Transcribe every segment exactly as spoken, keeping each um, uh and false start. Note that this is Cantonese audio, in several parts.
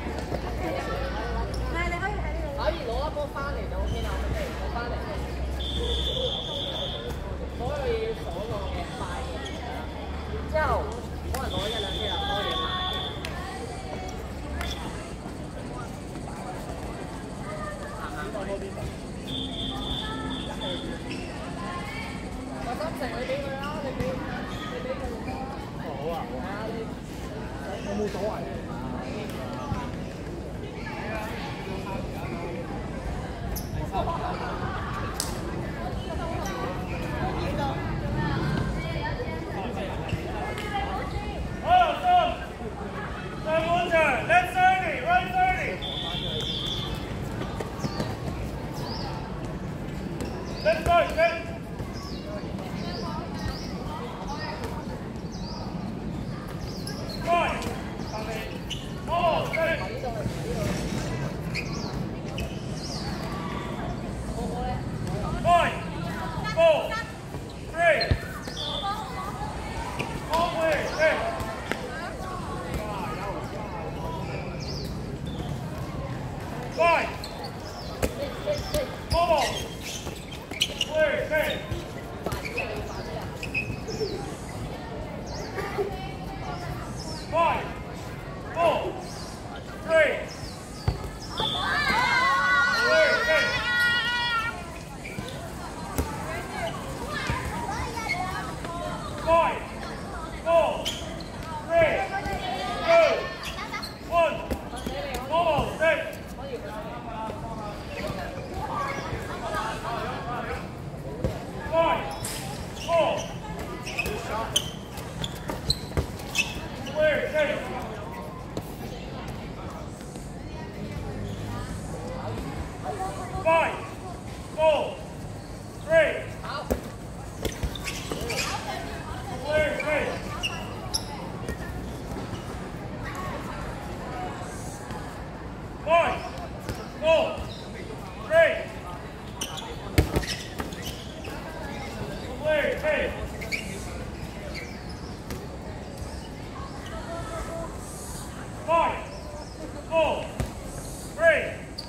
可以攞一波翻嚟就 OK 啦，我哋攞翻嚟。所有嘢要鎖個嘅快嘅，然之後可能攞一兩支又多嘢買。行行過呢邊。個心成你俾佢啦，你俾你俾佢啦。好啊，係啊，你我冇所謂。 Let's go, let's Five, four, three, five, four, three, halfway, hey. Five, four, three, hey. Five, four, three, three, hey. Five, four, three, two, one. Almost, hey. Five, four, three, hey. Five, four, three, three, three. Five, four, three, three, three. Five, four, three.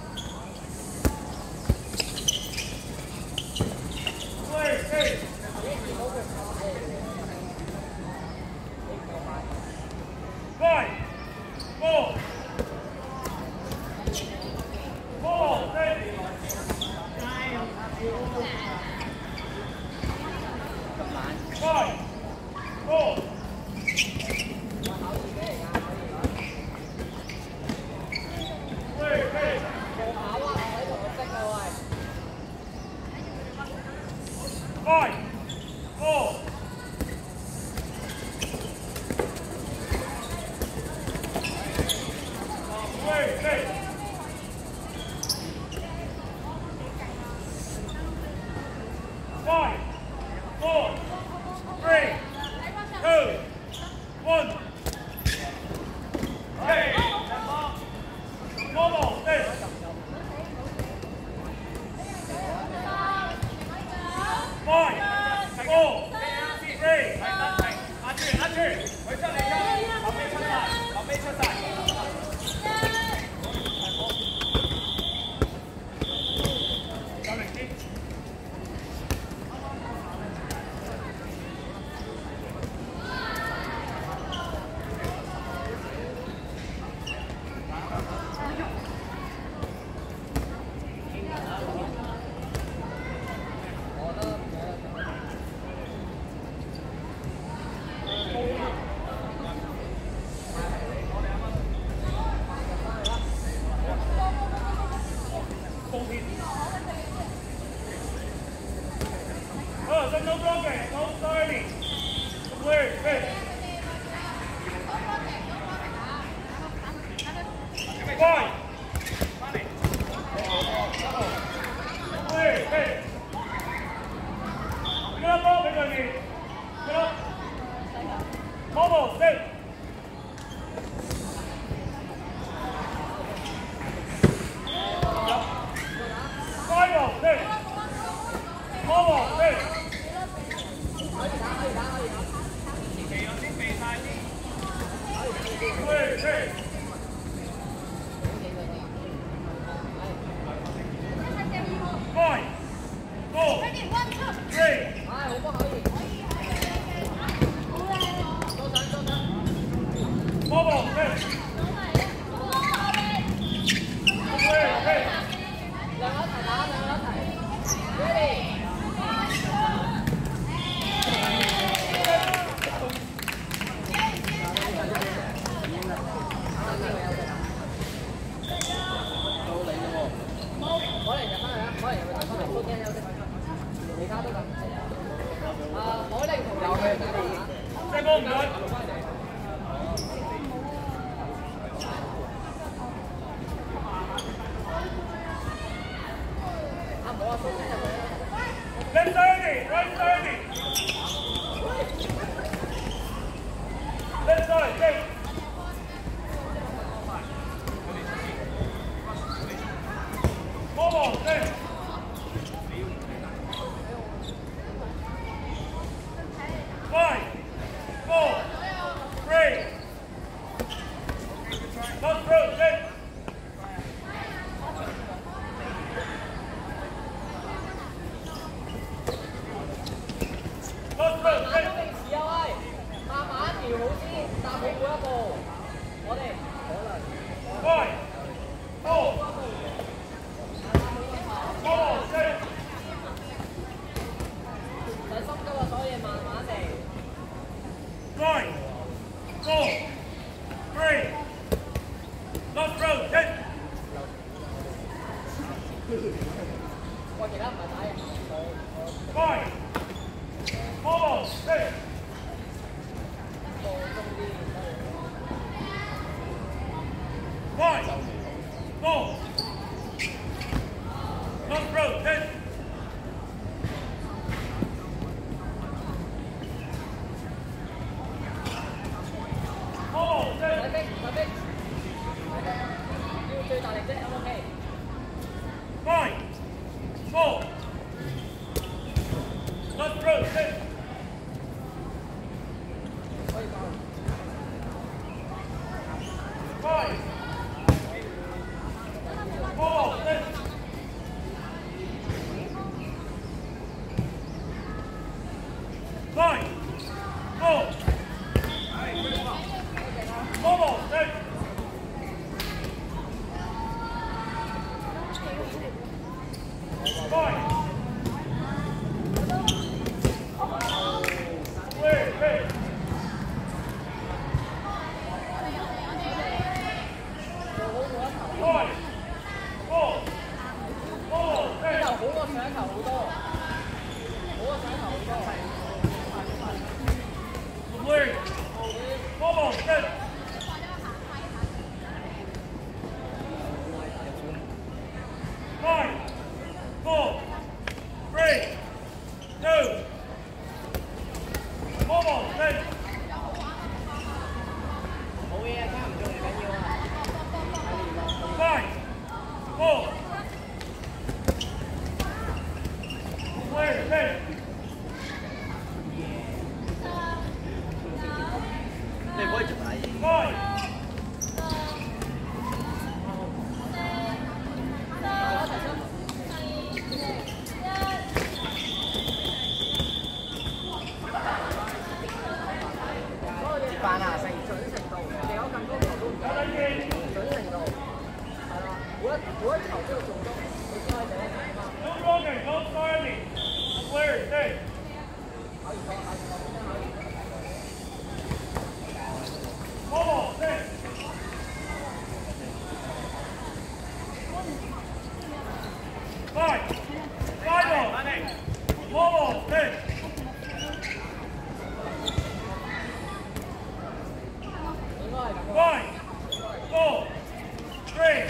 Three, three. Five, four, four, three. Five, four. Three, three. Five, four. Three, three. Five, four, three, two, one. Hey. One more, this. Five, four, three. 阿朱，阿朱，佢出嚟啦，後尾出晒，後尾出晒。夠力啲。Oh, so no blocking, no starting. Clear, fit. Five. Clear, fit. Get up, up, everybody. Get up. Mobile, sit. Five, sit. Mobile, sit. Clear, fit. Left thirty, right thirty. Left side, take. Ball, take. Five, four, three. Last throw, take. Last throw, take. 時啊喂，慢慢調好先，踏好每一步。我哋可能 Five, four, ball, take. 細心㗎喎，所以慢慢嚟。 Five, four, three. Last throw, take. 喂，其他唔係打人。 Five, ball, take. 放鬆啲。 Five, four. Last throw, take. Ball, 使 take. 逼，使逼。要最大力啫 ，O 唔 OK？ Five, four. Last throw, take. 可以爆。 Five, ball, take. Five, four. Ball, take. Five. Clear, clear. Five, four, ball, 呢 take. 球好過上一球好多，好過上一球好多。 Clear. Ball, take. Five, four, three, two. Ball, take. 冇嘢啊，差唔多唔緊要啊。 Five, four. Clear, take. Five. 扮啊，成準程度，你有咁多球都唔得，準程度係啦，每一每一球都要做到，你先可以第一名嘛。 No running, no starting. Clear, take. 考完咗，考完咗，真係考完咗。 Ball, take. Five. Five ball. Ball, take. Five, four, three.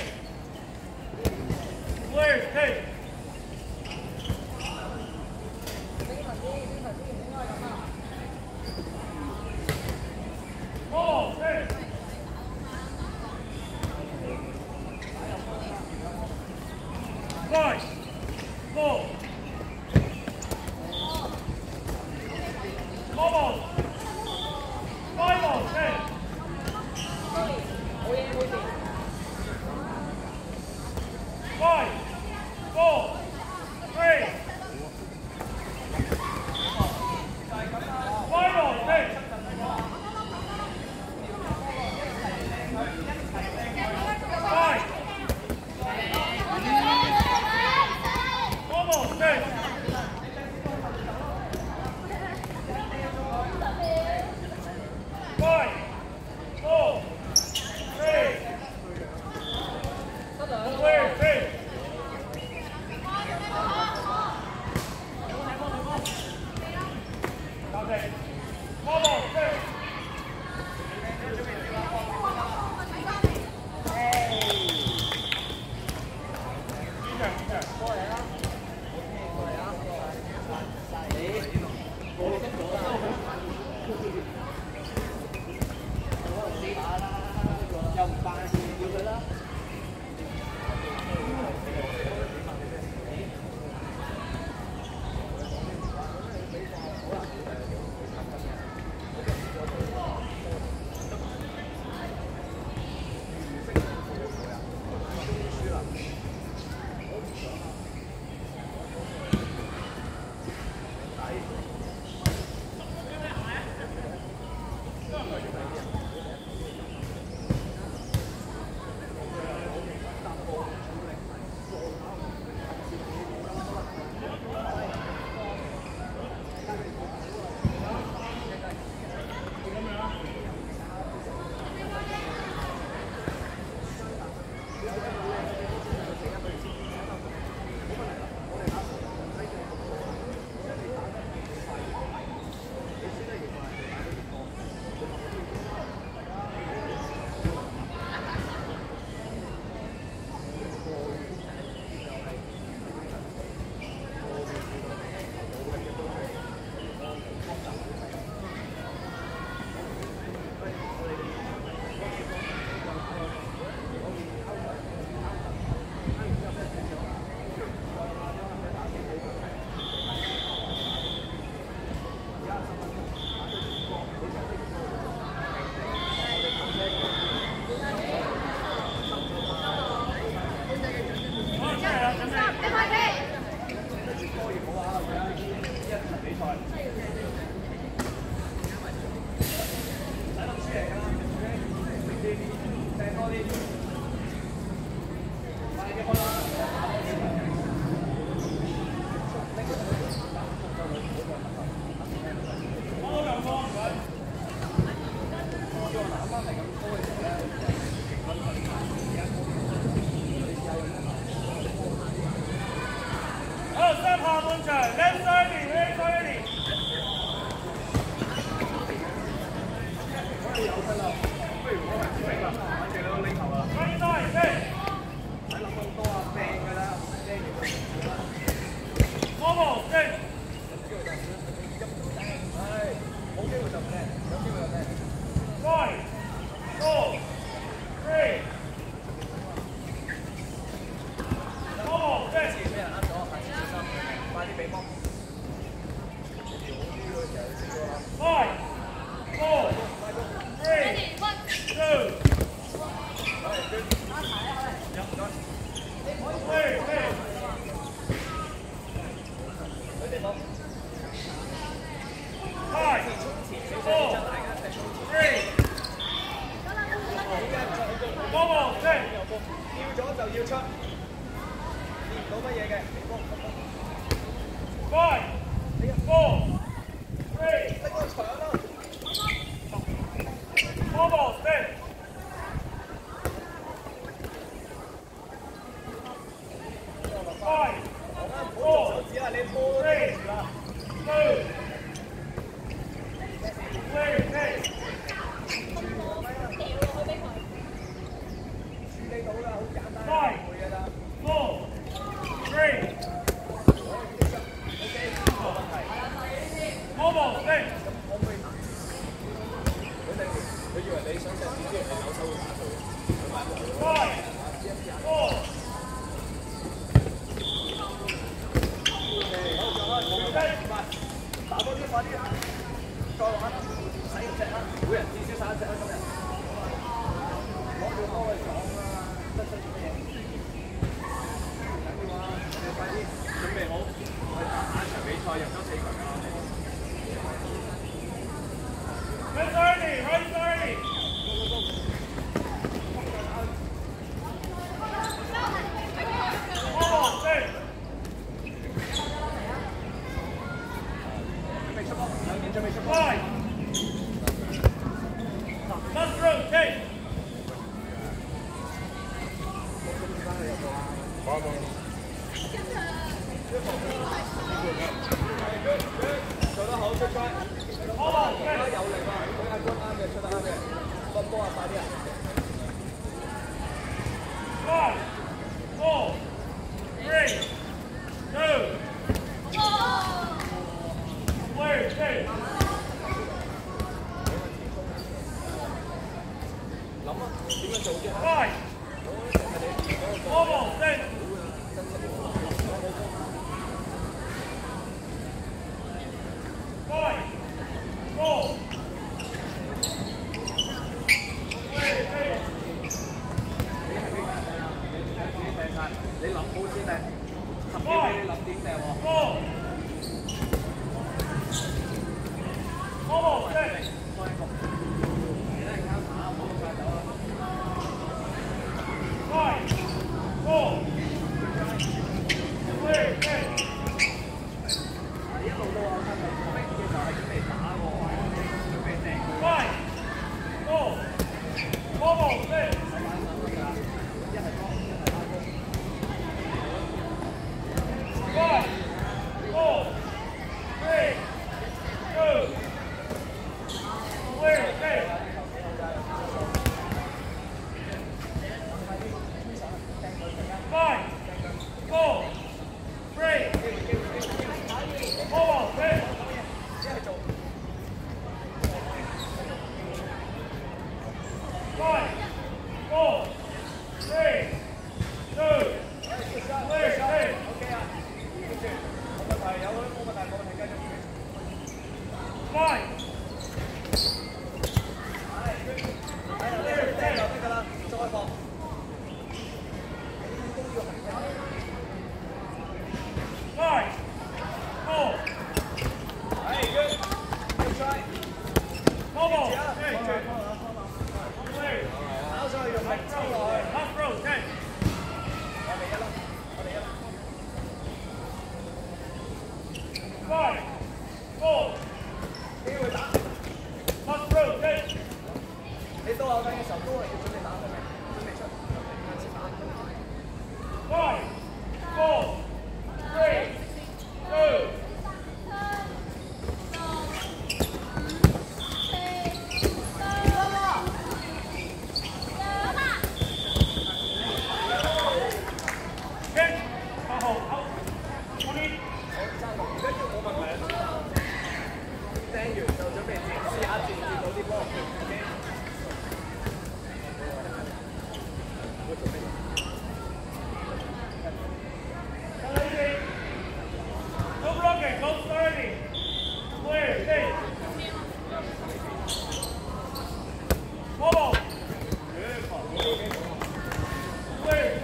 Clear, take. Ball, take. Five, four. Ball. Five ball, take. 冇嘢冇事。 Five, four, three. Five ball, take. Five. Four ball, 中場 left side left side。 有分啦，不如我係唔明啦，反正兩個領頭啊。 right side 飛。 唔使諗咁多啊，掟㗎啦，掟完就。 Momo 飛。 係，冇機會就唔掟，有機會就掟。 Five, four, three。Momo 飛。 俾人呃咗，下次小心，快啲俾波。 Five, four, three, two。飛飛。Five, four, three。Momo 飛。 跳咗就要出，見唔到乜嘢嘅，俾波。 Five, four, three。 拎個場啦。 Momo 飛。Five, four, 手指啊，你拖 three, 住啦。 two。飛飛。 處理到啦，好簡單， Five, 會㗎啦。 four, three。 冇問題。 Momo 飛。 可唔可以？佢哋佢以為你想射箭之後，你扭手會打佢嘅。 Five, four。 打多啲，快啲啊！再玩，使唔隻啊？每人至少使一隻啊！今日攞住波去撞啊！得出做乜嘢？唔緊要啊！你快啲準備好，去打下一場比賽，入咗四強啊 Right thirty, right thirty。Momo 飛。 準備出波，兩點準備出波。 Five. Left rotate. 做得好，出賽。 Momo 而家飛。 有力啊！佢阿哥啱嘅，出得啱嘅。分波啊，快啲啊！ Five, four, three, two。Clear, clear。 諗啊，點樣做啫？ Five. Momo飛。Five, four。Clear, clear。 你諗好先掟，十幾俾你諗點掟喎。 Four。Momo飛。Five, four, three, two。 一路都有分嘅，逼嘅就係準備打喎，準備掟佢。 Five, four, Momo飛。 一係波，一係打波。 Five,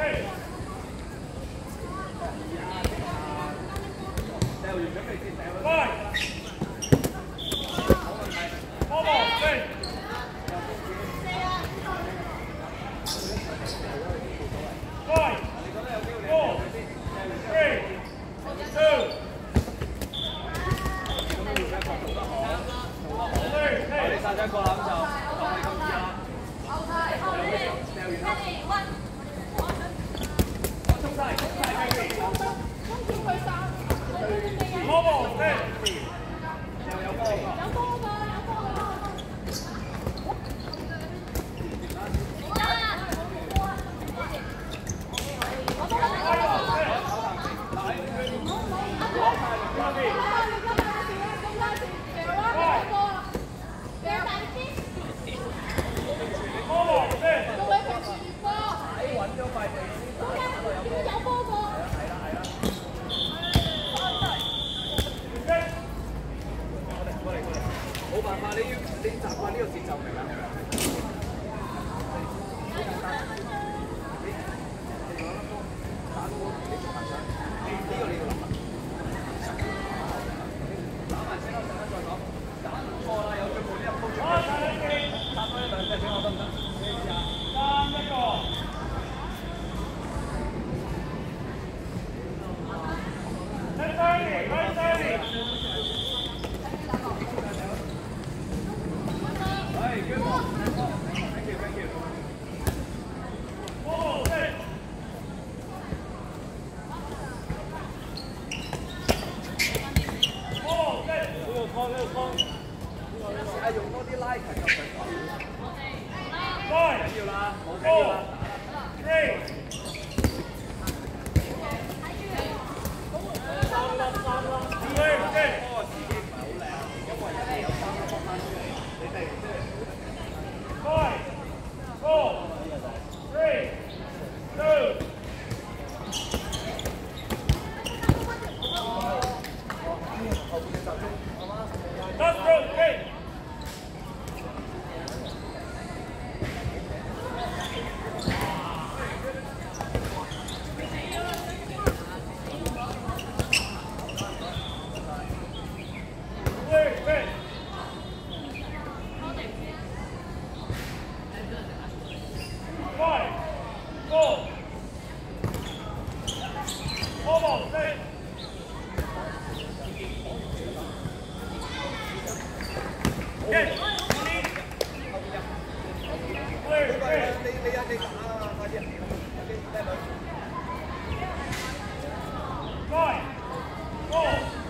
掉完準備先掉。 快！波波飛！快！ Four, three, two. 我哋殺咗一個啦，咁就當你咁易啦。掉完啦。我衝晒，衝晒繼續。 波波飛！ 又有波㗎。有波㗎，有波㗎。冇辦法，你要你習慣呢個節奏明啦。你你攞粒波打波，你做行上，呢個你要諗啊。打埋先啦，陣間再講。打錯啦，有腳步呢入波。打多一兩隻俾我得唔得？你試下。三一個。Ten thirty, ten thirty. Hey, good ball. Thank you, thank you. Oh, hey. Oh, hey. 呢個框，呢個框。試下用多啲拉近入去。Five. 緊要啦，冇緊要啦。Three. 三粒，三粒。Three, three. 嗰個時機唔係好靚，因為人哋有三粒波翻出嚟，你哋即係。Five, four, three, two. Let's go, eight. Five, four, almost, eight. Yes, clear, clear. 你你有你打啊，快啲！有啲叻女。 Five, four,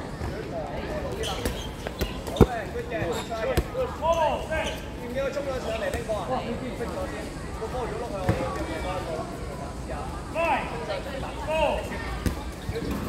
好嘅 ，good 嘅，快嘅。 almost, eight. 見唔見佢衝咗上嚟拎波啊？哇！你識咗先，個波如果碌去我哋邊嘅嗰一個，試下。 Five, four.